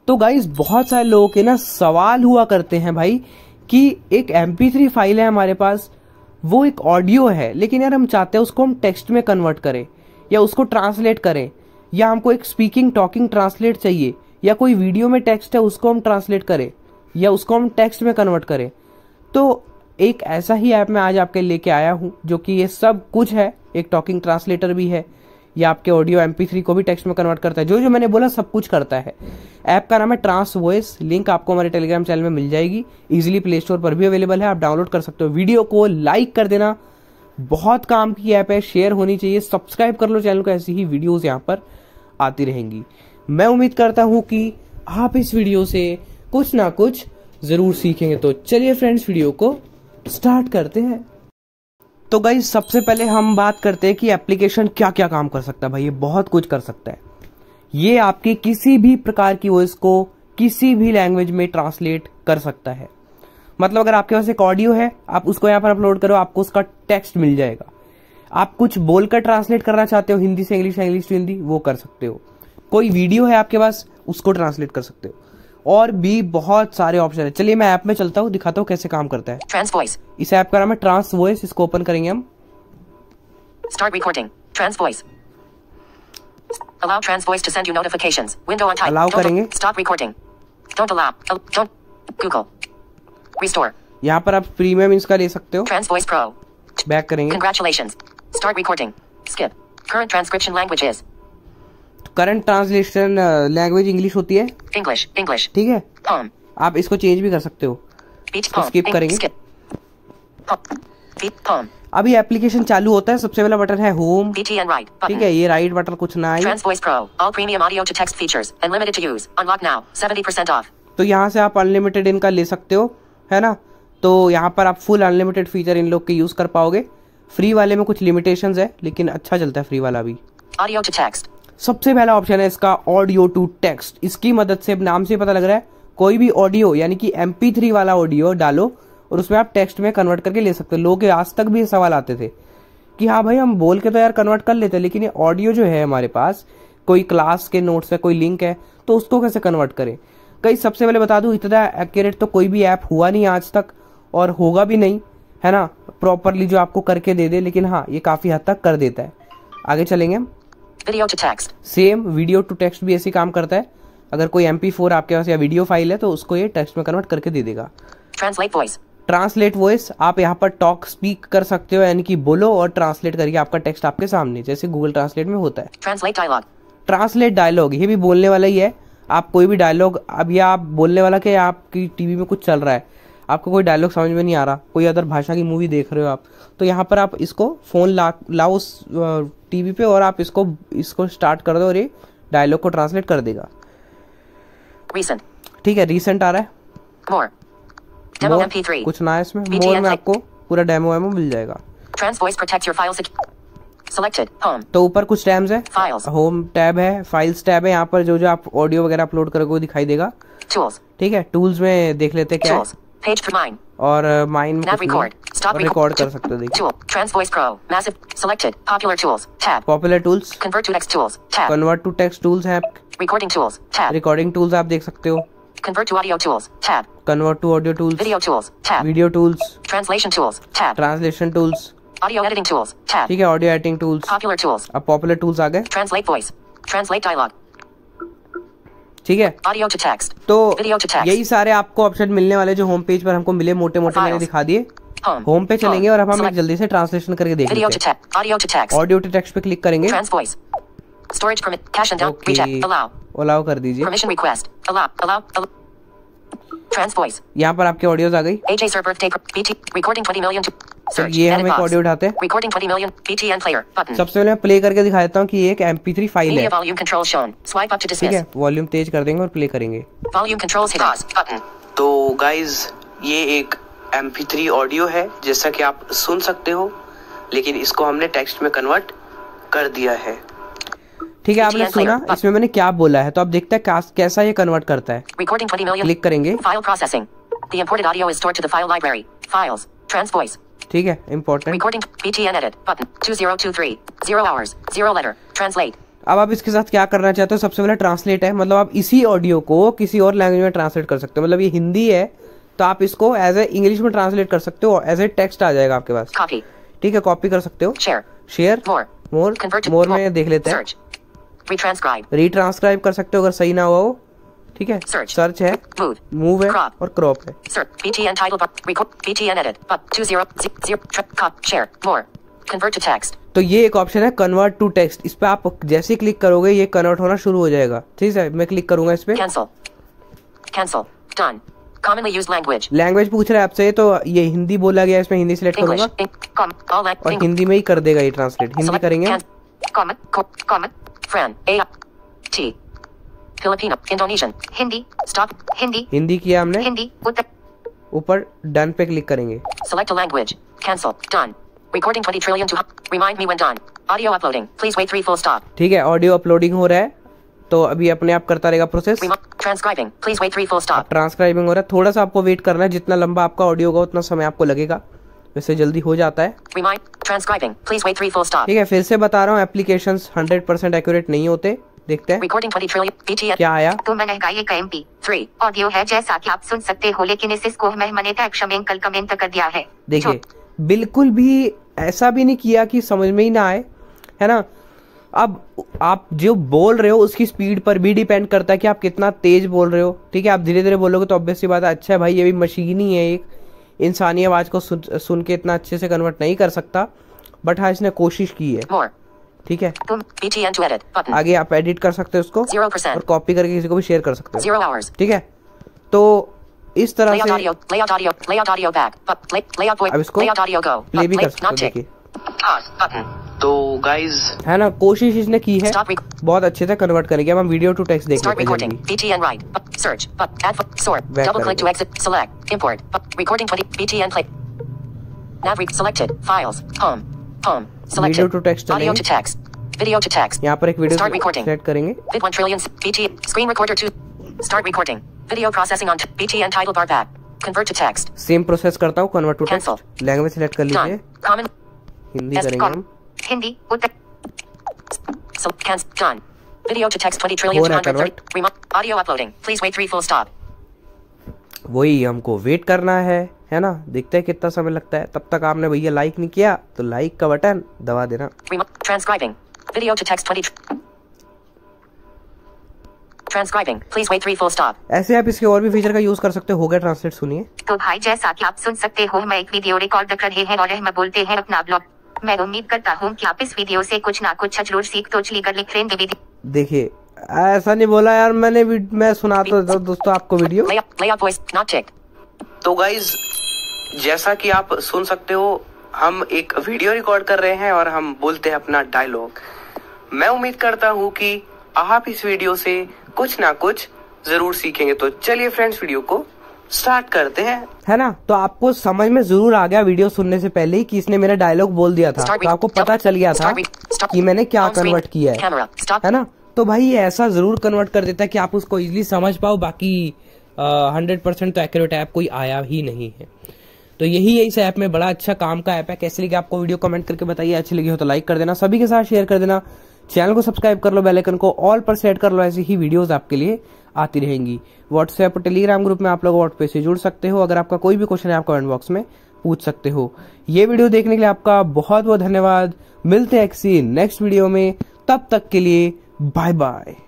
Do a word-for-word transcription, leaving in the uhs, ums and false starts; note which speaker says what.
Speaker 1: तो गाइस बहुत सारे लोगों के ना सवाल हुआ करते हैं भाई कि एक एम पी थ्री फाइल है हमारे पास, वो एक ऑडियो है, लेकिन यार हम चाहते हैं उसको हम टेक्स्ट में कन्वर्ट करें या उसको ट्रांसलेट करें, या हमको एक स्पीकिंग टॉकिंग ट्रांसलेट चाहिए, या कोई वीडियो में टेक्स्ट है उसको हम ट्रांसलेट करें या उसको हम टेक्स्ट में कन्वर्ट करें। तो एक ऐसा ही ऐप मैं आज आपके लेके आया हूं जो कि ये सब कुछ है। एक टॉकिंग ट्रांसलेटर भी है, ये आपके ऑडियो एम पी थ्री को भी टेक्स्ट में कन्वर्ट करता है, जो जो मैंने बोला सब कुछ करता है। ऐप का नाम है ट्रांस वॉइस, लिंक आपको हमारे टेलीग्राम चैनल में मिल जाएगी, इजीली प्ले स्टोर पर भी अवेलेबल है, आप डाउनलोड कर सकते हो। वीडियो को लाइक कर देना, बहुत काम की ऐप है, शेयर होनी चाहिए, सब्सक्राइब कर लो चैनल को, ऐसी ही वीडियोज यहाँ पर आती रहेंगी। मैं उम्मीद करता हूँ कि आप इस वीडियो से कुछ ना कुछ जरूर सीखेंगे। तो चलिए फ्रेंड्स, वीडियो को स्टार्ट करते हैं। तो गाइस सबसे पहले हम बात करते हैं कि एप्लीकेशन क्या क्या काम कर सकता है। भाई ये बहुत कुछ कर सकता है। ये आपकी किसी भी प्रकार की वॉइस को किसी भी लैंग्वेज में ट्रांसलेट कर सकता है। मतलब अगर आपके पास एक ऑडियो है, आप उसको यहाँ पर अपलोड करो, आपको उसका टेक्स्ट मिल जाएगा। आप कुछ बोलकर ट्रांसलेट करना चाहते हो, हिंदी से इंग्लिश, इंग्लिश टू हिंदी, वो कर सकते हो। कोई वीडियो है आपके पास, उसको ट्रांसलेट कर सकते हो, और भी बहुत सारे ऑप्शन है। चलिए मैं ऐप में चलता हूँ, दिखाता हूँ कैसे काम करता है।
Speaker 2: ट्रांस वॉइस,
Speaker 1: इस ऐप का नाम है ट्रांस वॉइस। इसको ओपन करेंगे हम।
Speaker 2: Start recording, trans voice, allow trans voice to send you notifications, window on type,
Speaker 1: allow करेंगे,
Speaker 2: stop recording, don't allow, don't, Google, restore.
Speaker 1: यहाँ पर आप प्रीमियम इसका ले सकते हो।
Speaker 2: ट्रांस वॉइस प्रो,
Speaker 1: बैक करेंगे,
Speaker 2: congratulations, start recording, skip, current transcription languages,
Speaker 1: current translation language English होती है,
Speaker 2: इंग्लिश, इंग्लिश,
Speaker 1: ठीक है।
Speaker 2: पोम,
Speaker 1: आप इसको चेंज भी कर सकते हो,
Speaker 2: इसको
Speaker 1: स्किप करेंगे।
Speaker 2: पोम,
Speaker 1: अभी एप्लीकेशन चालू होता है। सबसे पहला बटन है होम,
Speaker 2: बीटीएन राइट,
Speaker 1: ठीक है। ये राइट बटन कुछ ना है।
Speaker 2: Trans voice pro, all premium audio to text features unlimited to use, unlock now, seventy percent off.
Speaker 1: तो यहाँ से आप अनलिमिटेड इनका ले सकते हो, है ना। तो यहाँ पर आप फुल अनलिमिटेड फीचर इन लोग के यूज कर पाओगे। फ्री वाले में कुछ लिमिटेशंस है, लेकिन अच्छा चलता है फ्री वाला भी।
Speaker 2: ऑडियो टू टेक्स्ट,
Speaker 1: सबसे पहला ऑप्शन है इसका ऑडियो टू टेक्स्ट। इसकी मदद से, नाम से पता लग रहा है, कोई भी ऑडियो यानी कि एम पी थ्री वाला ऑडियो डालो और उसमें आप टेक्स्ट में कन्वर्ट करके ले सकते हो। लोगों के आज तक भी ये सवाल आते थे कि हाँ भाई हम बोल के तो यार कन्वर्ट कर लेते हैं, लेकिन ये ऑडियो जो है हमारे पास, कोई क्लास के नोट्स है, कोई लिंक है, तो उसको कैसे कन्वर्ट करें। कई सबसे पहले बता दूं, इतना एक्यूरेट तो कोई भी ऐप हुआ नहीं आज तक, और होगा भी नहीं, है ना, प्रॉपरली जो आपको करके दे दे। लेकिन हाँ, ये काफी हद तक कर देता है। आगे चलेंगे हम।
Speaker 2: Video to text,
Speaker 1: same video to text भी ऐसे काम करता है। अगर कोई एम पी फोर आपके पास या वीडियो फाइल है तो उसको ये टेक्स्ट में कन्वर्ट करके दे देगा।
Speaker 2: ट्रांसलेट वॉइस,
Speaker 1: ट्रांसलेट वॉइस, आप यहाँ पर टॉक स्पीक कर सकते हो, यानी कि बोलो और ट्रांसलेट करके आपका टेक्स्ट आपके सामने, जैसे गूगल ट्रांसलेट में होता है।
Speaker 2: ट्रांसलेट डायलॉग,
Speaker 1: ट्रांसलेट डायलॉग, ये भी बोलने वाला ही है। आप कोई भी डायलॉग, अब ये आप बोलने वाला कि आपकी टीवी में कुछ चल रहा है, आपको कोई डायलॉग समझ में नहीं आ रहा, कोई अदर भाषा की मूवी देख रहे हो आप, तो यहाँ पर आप इसको फोन ला लाओ उस टीवी पे और आप इसको इसको स्टार्ट कर दो और ये डायलॉग को ट्रांसलेट कर देगा।
Speaker 2: रीसेंट,
Speaker 1: ठीक है, रीसेंट आ रहा है।
Speaker 2: More, demo M P three,
Speaker 1: कुछ ना है इसमें, मोर में आपको पूरा डेमो एमो मिल जाएगा।
Speaker 2: Trans voice protects your files, selected, home,
Speaker 1: तो ऊपर कुछ टैब्स है,
Speaker 2: फाइल्स,
Speaker 1: होम टैब है, फाइल्स टैब है। यहाँ पर जो जो आप ऑडियो वगैरह अपलोड करोगे वो दिखाई देगा।
Speaker 2: टूल्स,
Speaker 1: ठीक है, टूल्स में देख लेते हैं क्या है।
Speaker 2: पेज फॉर माइन,
Speaker 1: और माइन में
Speaker 2: रिकॉर्ड, स्टॉप
Speaker 1: रिकॉर्ड कर सकते हो। देखिए,
Speaker 2: trans voice pro, massive, selected, popular tools, tab,
Speaker 1: popular tools,
Speaker 2: convert to text tools, tab,
Speaker 1: convert to text tools हैं,
Speaker 2: recording tools, tab,
Speaker 1: recording tools आप देख सकते हो।
Speaker 2: Convert to audio tools, tab,
Speaker 1: convert to audio tools,
Speaker 2: video tools, tab,
Speaker 1: video tools,
Speaker 2: translation tools, tab,
Speaker 1: translation tools,
Speaker 2: audio editing tools, tab,
Speaker 1: ठीक है, audio editing tools,
Speaker 2: popular tools,
Speaker 1: अब popular tools आ गए।
Speaker 2: Translate voice, translate dialogue,
Speaker 1: ठीक है।
Speaker 2: Audio to text,
Speaker 1: तो
Speaker 2: video to text,
Speaker 1: यही सारे आपको ऑप्शन मिलने वाले जो होम पेज पर हमको मिले, मोटे मोटे मैंने दिखा दिए। होम पे चलेंगे और अब हम जल्दी से ट्रांसलेशन करके देखेंगे।
Speaker 2: Audio to text,
Speaker 1: audio to text पे क्लिक करेंगे।
Speaker 2: Trans voice, storage permit, cache and down, reject, allow,
Speaker 1: allow कर दीजिए,
Speaker 2: permission request, allow, allow, trans voice,
Speaker 1: यहाँ पर आपके ऑडियोज आ गई।
Speaker 2: AJ sir birthday, BT, recording twenty million,
Speaker 1: search, ये हम एक ऑडियो उठाते हैं,
Speaker 2: recording twenty million, BTN player button.
Speaker 1: सबसे पहले मैं प्ले करके दिखा देता हूँ कि ये एक एम पी थ्री फाइल है।
Speaker 2: Volume control shown, swipe up to dismiss,
Speaker 1: ठीक है, वॉल्यूम तेज कर देंगे और प्ले करेंगे।
Speaker 2: Volume controls hit button.
Speaker 1: तो गाइज ये एक एम पी थ्री ऑडियो है, जैसा कि आप सुन सकते हो, लेकिन इसको हमने टेक्स्ट में कन्वर्ट कर दिया है। ठीक है, आपने सुना इसमें मैंने क्या बोला है, तो आप देखते हैं कैसा ये कन्वर्ट करता है।
Speaker 2: रिकॉर्डिंग ट्वेंटी मिलियन,
Speaker 1: क्लिक करेंगे,
Speaker 2: file processing, the imported audio is stored to the file library, files, trans voice,
Speaker 1: ठीक है, important.
Speaker 2: Recording BTN edit button, two zero two three, zero hours, zero letter, translate.
Speaker 1: अब आप इसके साथ क्या करना चाहते हो, सबसे पहले ट्रांसलेट है, मतलब आप इसी ऑडियो को किसी और लैंग्वेज में ट्रांसलेट कर सकते हो। मतलब ये हिंदी है तो आप इसको एज ए इंग्लिश में ट्रांसलेट कर सकते हो, एज ए टेक्स्ट आ जाएगा आपके पास।
Speaker 2: Copy.
Speaker 1: ठीक है, कॉपी कर सकते हो।
Speaker 2: Share.
Speaker 1: Share,
Speaker 2: More.
Speaker 1: More,
Speaker 2: Convert to
Speaker 1: more
Speaker 2: more.
Speaker 1: में देख लेते हैं।
Speaker 2: Search. Retranscribe.
Speaker 1: रीट्रांसक्राइब कर सकते हो अगर सही ना हुआ हो। ठीक है,
Speaker 2: Search.
Speaker 1: सर्च है,
Speaker 2: Move.
Speaker 1: मूव है
Speaker 2: Crop.
Speaker 1: और क्रॉप है।
Speaker 2: Search. B T N title bar. Record. B T N edit. But two zero z- zero. Tra- cop. Share. More. Convert to text.
Speaker 1: तो ये एक ऑप्शन है कन्वर्ट टू टेक्स्ट, इस पे आप जैसे ही क्लिक करोगे ये कन्वर्ट होना शुरू हो जाएगा। ठीक है, मैं क्लिक करूंगा इस पे।
Speaker 2: Cancel. Cancel. Done. Commonly used language.
Speaker 1: Language पूछ रहा है आपसे, तो ये हिंदी बोला गया, इसमें हिंदी सिलेक्ट
Speaker 2: English.
Speaker 1: करूंगा
Speaker 2: In- com. All lang-
Speaker 1: और
Speaker 2: Eng-
Speaker 1: हिंदी में ही कर देगा ये ट्रांसलेट। हिंदी
Speaker 2: Select.
Speaker 1: करेंगे।
Speaker 2: Can- Comment. Co- comment. Fran. A. T. Filipino. Indonesian. Hindi. Stop. Hindi.
Speaker 1: Hindi किया हमने,
Speaker 2: Hindi. Uttar.
Speaker 1: ऊपर डन पे क्लिक करेंगे।
Speaker 2: Select a language. Cancel. Done. Recording twenty trillion to remind me when done. Audio uploading. Please wait three full stop.
Speaker 1: ठीक है, audio uploading हो रहा है तो अभी अपने आप करता रहेगा process.
Speaker 2: Remo- transcribing. Please wait three full stop.
Speaker 1: Transcribing हो रहा है, थोड़ा सा आपको वेट करना है, जितना लंबा आपका ऑडियो होगा उतना समय आपको लगेगा, वैसे जल्दी हो जाता है।
Speaker 2: Remind. Transcribing. Please wait three full stop.
Speaker 1: ठीक है, फिर से बता रहा हूँ एप्लीकेशंस हंड्रेड परसेंट एक्यूरेट नहीं होते। देखते हैं
Speaker 2: Recording twenty trillion. B T N.
Speaker 1: क्या आया।
Speaker 3: तो महंगा एक एम पी
Speaker 2: Three.
Speaker 3: ऑडियो है जैसा कि आप सुन सकते हो, लेकिन इस इसको मैंने टैक्सम कल कमेंट कर दिया है।
Speaker 1: देखिए बिल्कुल भी ऐसा भी नहीं किया कि समझ में ही ना आए, है ना। अब आप जो बोल रहे हो उसकी स्पीड पर भी डिपेंड करता है कि आप कितना तेज बोल रहे हो। ठीक है, आप धीरे धीरे बोलोगे तो ऑब्वियस सी बात है, अच्छा है भाई ये भी मशीन ही है, एक इंसानी आवाज को सुन, सुन के इतना अच्छे से कन्वर्ट नहीं कर सकता, बट हाँ इसने कोशिश की है।
Speaker 2: More.
Speaker 1: ठीक है,
Speaker 2: Boom. B T N to edit. Button.
Speaker 1: आगे आप एडिट कर सकते हो उसको
Speaker 2: Zero
Speaker 1: और
Speaker 2: percent.
Speaker 1: कॉपी करके किसी को भी शेयर कर सकते हो।
Speaker 2: Zero hours.
Speaker 1: ठीक है, तो इस तरह
Speaker 2: Layout
Speaker 1: से
Speaker 2: audio. Layout audio. Layout audio back. But lay, layout voice.
Speaker 1: अब इसको
Speaker 2: Layout audio go.
Speaker 1: Play
Speaker 2: But
Speaker 1: भी
Speaker 2: play,
Speaker 1: कर सकते हो।
Speaker 2: not tick.
Speaker 1: देखिए
Speaker 2: Pause. Button.
Speaker 4: तो गाइज
Speaker 1: है ना, कोशिश इसने की है,
Speaker 2: Stop rec-
Speaker 1: बहुत अच्छे से कन्वर्ट करेंगे। अब हम वीडियो टू टेक्स्ट देख
Speaker 2: Start
Speaker 1: लेते हैं
Speaker 2: recording.
Speaker 1: जल्दी।
Speaker 2: B T N right. But search. But add. fo- Sort.
Speaker 1: Back
Speaker 2: Double click to
Speaker 1: करेंगे।
Speaker 2: exit. Select. Import. But recording twenty. B T N play. Nav re- selected. Files. Home. Home. Selected.
Speaker 1: Video to text
Speaker 2: Audio
Speaker 1: चलेंगे।
Speaker 2: to text. Video to text.
Speaker 1: यहाँ पर एक video
Speaker 2: Start recording.
Speaker 1: Set करेंगे।
Speaker 2: Vid one trillion. B T. Screen recorder two. Start recording. Video processing on t- B T N title bar back. Convert to text.
Speaker 1: Same process करता हूँ, convert to
Speaker 2: Cancel.
Speaker 1: Text. Language select कर लीजिए,
Speaker 2: Done. Common.
Speaker 1: Hindi
Speaker 2: Yes,
Speaker 1: करेंगे
Speaker 2: com.
Speaker 1: हम।
Speaker 3: हिंदी उत्तर
Speaker 2: So, cancel. Done. Video to text twenty trillion
Speaker 1: हो
Speaker 2: two
Speaker 1: रहा है
Speaker 2: hundred thirty. Remote. Audio uploading. Please wait three full stop.
Speaker 1: वही हमको वेट करना है है ना, देखते हैं कितना समय लगता है। तब तक आपने भैया लाइक नहीं किया तो लाइक का बटन दबा देना।
Speaker 2: Remote. Transcribing. Video to text twenty. Tr- Transcribing. Please wait three full stop.
Speaker 1: ऐसे आप इसके और भी फीचर का यूज कर सकते हो। हो गया ट्रांसलेट, सुनिए।
Speaker 3: तो भाई जैसा कि आप सुन सकते हो, मैं एक वीडियो रिकॉर्ड कर रहे हैं और हम बोलते हैं अपना ब्लॉग। मैं उम्मीद करता हूँ कि आप इस वीडियो से कुछ ना कुछ जरूर सीख तो लीगर लिख लेंगे।
Speaker 1: देखिए ऐसा नहीं बोला यार मैंने, मैं सुनाता था दोस्तों आपको video.
Speaker 2: Layout. Layout voice. Not ticked.
Speaker 4: तो गाइज जैसा कि आप सुन सकते हो, हम एक वीडियो रिकॉर्ड कर रहे हैं और हम बोलते हैं अपना डायलॉग। मैं उम्मीद करता हूँ कि आप इस वीडियो से कुछ ना कुछ जरूर सीखेंगे। तो चलिए फ्रेंड्स, वीडियो को स्टार्ट करते हैं,
Speaker 1: है ना। तो आपको समझ में जरूर आ गया वीडियो सुनने से पहले ही कि इसने मेरा डायलॉग बोल दिया था,
Speaker 2: Start
Speaker 1: तो आपको
Speaker 2: re-
Speaker 1: पता चल गया था
Speaker 2: Start re- stop.
Speaker 1: कि मैंने क्या
Speaker 2: Home screen.
Speaker 1: कन्वर्ट किया है,
Speaker 2: Camera. Stop.
Speaker 1: है ना। तो भाई ये ऐसा जरूर कन्वर्ट कर देता है कि आप उसको इजीली समझ पाओ। बाकी हंड्रेड परसेंट तो एक्यूरेट ऐप कोई आया ही नहीं है। तो यही है इस ऐप में, बड़ा अच्छा काम का ऐप है। कैसे लगी आपको वीडियो, कमेंट करके बताइए। अच्छी लगी हो तो लाइक कर देना, सभी के साथ शेयर कर देना, चैनल को सब्सक्राइब कर लो, बेल आइकन को ऑल पर सेट कर लो। ऐसी ही वीडियोस आपके लिए आती रहेंगी। व्हाट्सएप और टेलीग्राम ग्रुप में आप लोग व्हाट्सएप से जुड़ सकते हो। अगर आपका कोई भी क्वेश्चन है आप कमेंट बॉक्स में पूछ सकते हो। ये वीडियो देखने के लिए आपका बहुत बहुत धन्यवाद। मिलते हैं किसी नेक्स्ट वीडियो में, तब तक के लिए बाय बाय।